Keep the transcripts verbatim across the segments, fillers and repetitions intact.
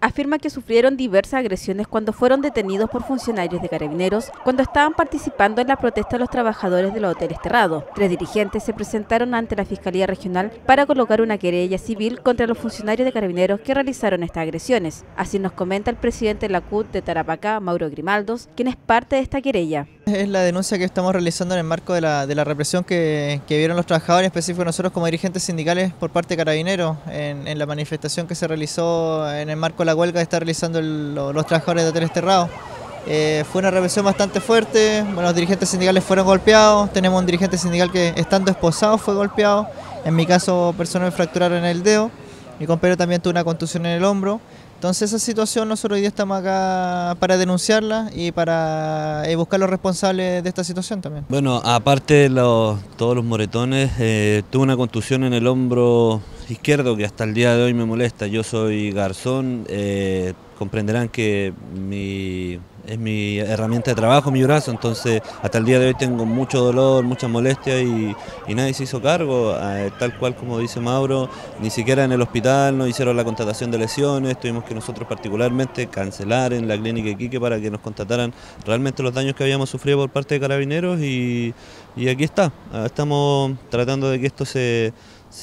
afirma que sufrieron diversas agresiones cuando fueron detenidos por funcionarios de Carabineros cuando estaban participando en la protesta de los trabajadores de los hoteles Terrado. Tres dirigentes se presentaron ante la Fiscalía Regional para colocar una querella civil contra los funcionarios de Carabineros que realizaron estas agresiones. Así nos comenta el presidente de la C U T de Tarapacá, Mauro Grimaldos, quien es parte de esta querella. Es la denuncia que estamos realizando en el marco de la, de la represión que, que vieron los trabajadores, en específico nosotros como dirigentes sindicales por parte de Carabineros, en, en la manifestación que se realizó en el marco de la huelga que está realizando el, los trabajadores de hoteles Terrado. Eh, fue una represión bastante fuerte, bueno, los dirigentes sindicales fueron golpeados, tenemos un dirigente sindical que estando esposado fue golpeado, en mi caso personal me fracturaron el dedo, mi compañero también tuvo una contusión en el hombro. Entonces esa situación nosotros hoy día estamos acá para denunciarla y para eh, buscar los responsables de esta situación también. Bueno, aparte de los, todos los moretones, eh, tuve una contusión en el hombro izquierdo que hasta el día de hoy me molesta. Yo soy garzón, eh, comprenderán que mi, es mi herramienta de trabajo, mi brazo, entonces hasta el día de hoy tengo mucho dolor, mucha molestia y, y nadie se hizo cargo, eh, tal cual como dice Mauro, ni siquiera en el hospital nos hicieron la constatación de lesiones, tuvimos que nosotros particularmente cancelar en la clínica Iquique para que nos constataran realmente los daños que habíamos sufrido por parte de Carabineros y, y aquí está, estamos tratando de que esto se...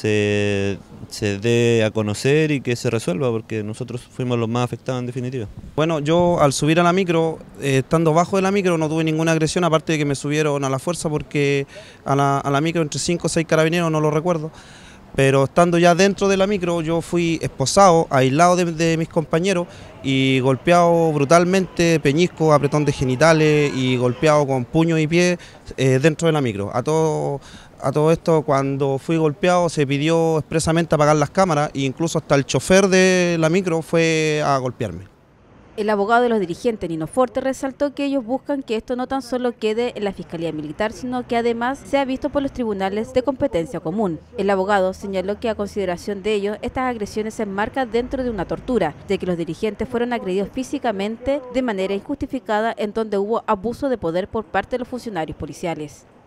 Se, se dé a conocer y que se resuelva, porque nosotros fuimos los más afectados en definitiva. Bueno, yo al subir a la micro, eh, estando bajo de la micro, no tuve ninguna agresión, aparte de que me subieron a la fuerza, porque a la, a la micro entre cinco o seis carabineros, no lo recuerdo, pero estando ya dentro de la micro, yo fui esposado, aislado de, de mis compañeros y golpeado brutalmente, peñisco, apretón de genitales y golpeado con puño y pie eh, dentro de la micro. A todo, a todo esto, cuando fui golpeado, se pidió expresamente apagar las cámaras e incluso hasta el chofer de la micro fue a golpearme. El abogado de los dirigentes, Nino Forte, resaltó que ellos buscan que esto no tan solo quede en la Fiscalía Militar, sino que además sea visto por los tribunales de competencia común. El abogado señaló que a consideración de ellos, estas agresiones se enmarcan dentro de una tortura, ya que los dirigentes fueron agredidos físicamente de manera injustificada en donde hubo abuso de poder por parte de los funcionarios policiales.